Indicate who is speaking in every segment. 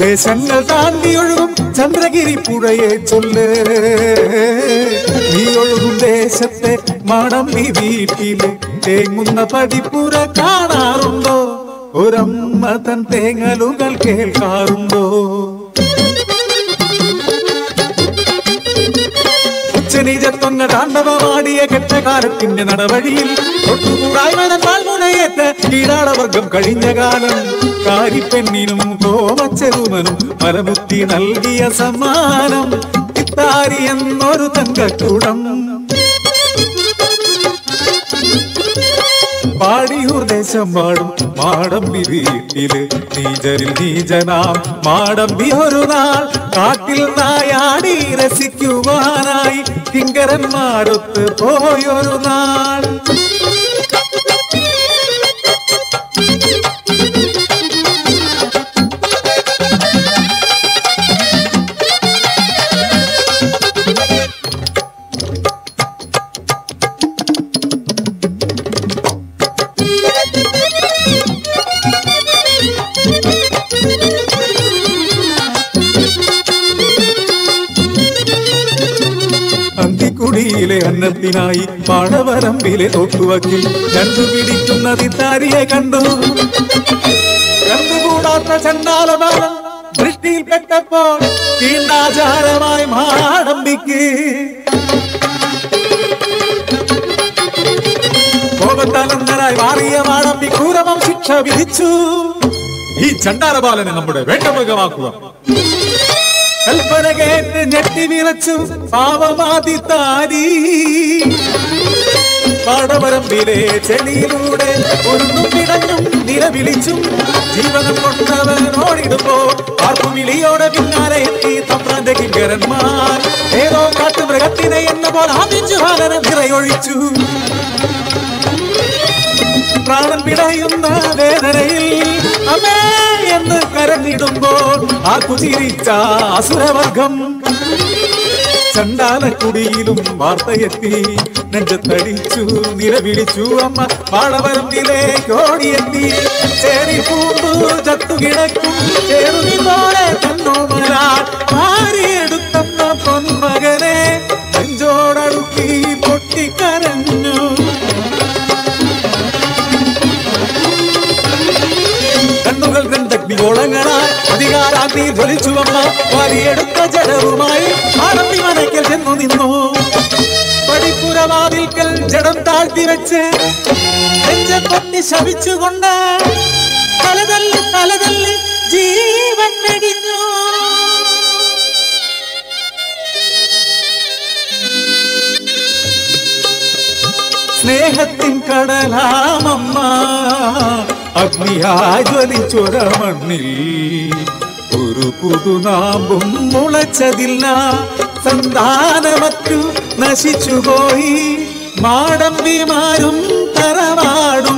Speaker 1: ദേശങ്ങൾ താണ്ടി ഒഴുകും ചന്ദ്രഗിരി പുഴയെ ചൊല്ല്. നീ ഒഴുകും ദേശത്തെ മാടമ്പി വീട്ടില് തേങ്ങുന്ന പടിപ്പുര കാണാറുണ്ടോ? ഒരമ്മ തൻ തേങ്ങലുകൾ കേൾക്കാറുണ്ടോ? ഉച്ചനീചത്വങ്ങൾ താണ്ഡവമാടിയ കെട്ടകാലത്തിന്റെ നടവഴിയിൽ തൊട്ടുകൂടായ്മനേറ്റ കീഴാളവർഗം കഴിഞ്ഞ കാലം. കാരിപ്പെണ്ണിനും കോമച്ചെറുമനും മലമുത്തി നൽകിയ സമ്മാനം ഇത്താരി എന്നൊരു തങ്കക്കൂടം. പാടിയൂർ ദേശം പാടും മാടമ്പി വീട്ടില് നീജരിൽ നീജനാം മാടമ്പി ഒരു നാൾ കാട്ടിൽ നായാടി രസിക്കുവാനായി കിങ്കരന്മാരൊത്ത് പോയൊരു നാൾ. കുടിയിലെ അന്നത്തിനായി പാടവരമ്പിലെ തോട്ടുവക്കിൽ കണ്ടുപിടിക്കുന്നത് ഇത്താരിയെ കണ്ടു. കണ്ടുകൂടാത്ത ചണ്ടാലബാലം ദൃഷ്ടിയിൽപ്പെട്ടപ്പോൾ തീണ്ടാചാരമായി മാടമ്പിക്ക് കോപത്താനന്ദനായി മാറിയ മാടമ്പി ക്രൂരമം ശിക്ഷ വിധിച്ചു. ഈ ചണ്ടാലബാലനെ നമ്മുടെ വേട്ടമൃഗമാക്കുക. കൽപ്പന കേട്ട് ഞെട്ടി വിറച്ചു പാവമാതി താരി. പാടവരമ്പിലെ ചെളിയിലൂടെ ഒന്നും പിടഞ്ഞും നിലവിളിച്ചും ജീവനം കൊണ്ടവനോടിടുമ്പോ ആർപ്പുവിളിയോടെ പിന്നാലെ എത്തി തമ്പ്രാന്റെ കിങ്കരന്മാർ. ഏതോ കാട്ടുമൃഗത്തിനെ എന്ന പോലെ ആദിച്ചു ബാലനെ നിറയൊഴിച്ചു. പ്രാണൻ പിടയുന്ന വേദനയിൽ അമ്മേ എന്ന് കരഞ്ഞിടുമ്പോൾ ആ കുചിരിച്ച അസുരവർഗം. ചണ്ടാലക്കുടിയിലും വാർത്തയെത്തി നെഞ്ചത്തടിച്ചു നിലവിളിച്ചു അമ്മ. പാടവരമ്പിലേക്ക് ഓടിയെത്തി ചേരി പൂണ്ടു ചത്തുകിടക്കും ചേരുനി പോലെ തന്നോമലാൽ മാറിയെടുത്തമ്മ പൊന്മകനെ നെഞ്ചോടടുക്കി പൊട്ടിക്കരഞ്ഞു. കണ്ണുകൾ രണ്ടഗ്നിഗോളങ്ങളായി അധികാരാഗ്നി ജ്വലിച്ചുവമ്മ. വാരിയെടുത്ത ജലവുമായി മാടമ്പി മനയ്ക്കൽ ചെന്നു നിന്നു. പടിപ്പുരവാതിൽക്കൽ ജഡം താഴ്ത്തി വെച്ച് നെഞ്ചപ്പൊട്ടി ശപിച്ചുകൊണ്ട് തലതല്ലി തലതല്ലി ജീവൻ വെടിഞ്ഞു. സ്നേഹത്തിൻ കടലാമമ്മ അഗ്നിയായി ജ്വലിച്ചൊര മണ്ണിൽ ഒരു പുതുനാമ്പും മുളച്ചതില്ല. സന്താനമറ്റു നശിച്ചുപോയി മാടമ്പിമാരും തറവാടും.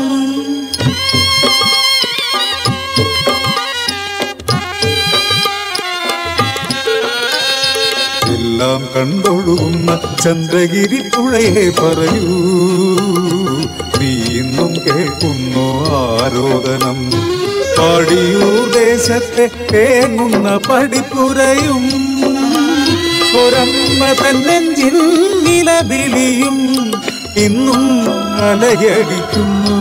Speaker 1: എല്ലാം കണ്ടൊഴുകുന്ന ചന്ദ്രഗിരി പുഴയെ പറയൂ, നീ ഇന്നും കേൾക്കുന്നു ആരോദനം. പാടിയൂർ ദേശത്തെ തേങ്ങുന്ന പടിപ്പുരയും ഒരമ്മ തന്നെഞ്ചിൽ നിലവിളിയും ഇന്നും അലയടിക്കുന്നു.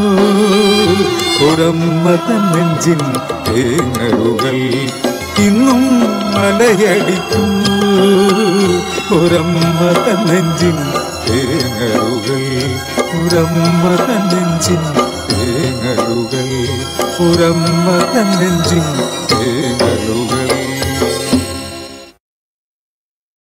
Speaker 1: ഒരമ്മ തന്നെഞ്ചിൻ തേങ്ങലുകൾ ഇന്നും അലയടിക്കുന്നു. ഒരമ്മ തന്നെഞ്ചിൻ തേങ്ങലുകൾ ഒരമ്മ തന്നെഞ്ചിൻ തേങ്ങലുകൾ ഒരമ്മ തന്നെഞ്ചിൻ തേങ്ങ